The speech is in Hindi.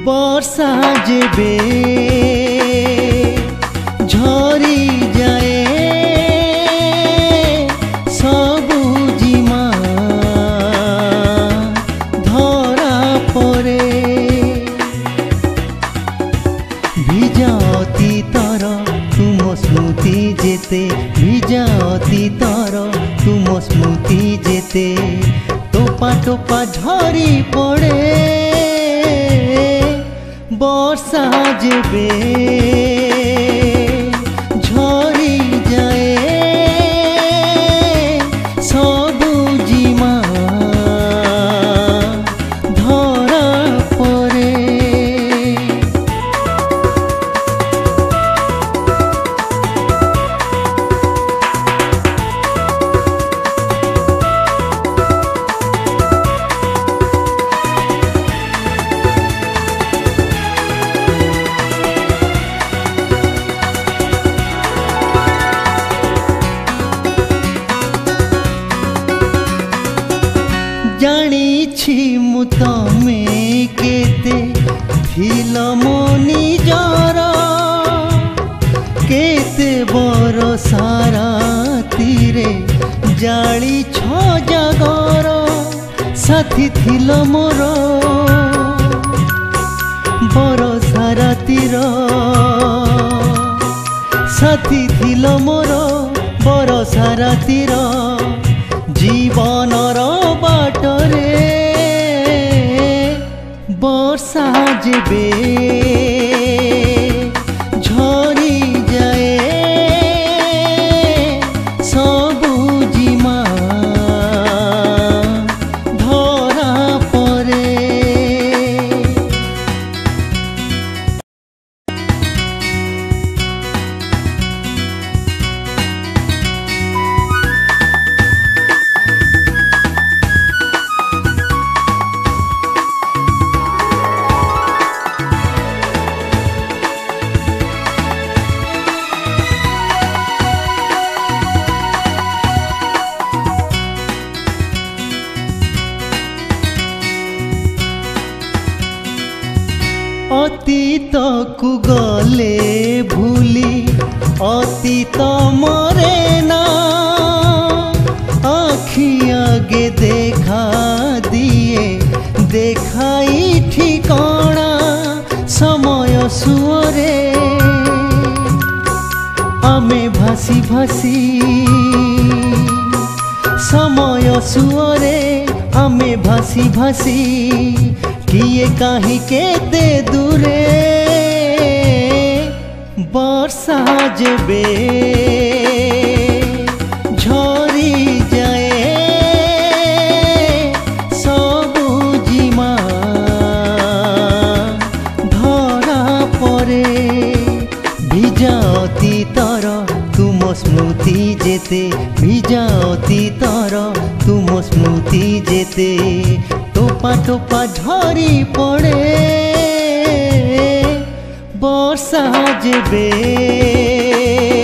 वर्षा जेबे झरी जाए सबुजिमा धरा परे भिजा अतीतर तुम स्मृति जेते भिजा अतीतर तुम स्मृति जेते टोपा टोपा झरी पड़े वर्षा जेबे झरी जाए सबुजिमा धरा परे जानिछि मु तमे केते थिल मो निजर केते बरसारा तीरे जाली छ जागर साथी थिल मोर बरसारा तीर साथी थिल मोर बरसारा तीर जीवनर बाटरे वर्षा जेबे झरी जाए सबुजिमा धरा परे अतीत को गले भूली अतीत मरे ना आखि आगे देखा दिए देखाई ठिकाना समय सुअरे आमे भासी भासी समय सुअरे आमे भासी भासी किए काहे केते दूरे वर्षा जेबे झरी जाए सबुजिमा धरा परे भिजा अतीतर तुम स्मृति जेते भिजा अतीतर तुम स्मृति जेते टोपा टोपा झरी पड़े वर्षा जेबे